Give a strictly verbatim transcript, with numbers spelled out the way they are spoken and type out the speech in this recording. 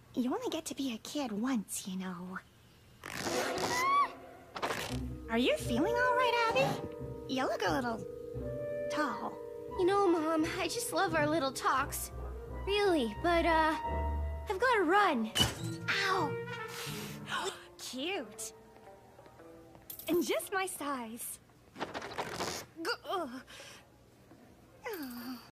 You only get to be a kid once, you know. Are you feeling all right, Abby? You look a little tall. You know, Mom, I just love our little talks. Really, but, uh, I've gotta run. Ow! Cute. And just my size. G- ugh.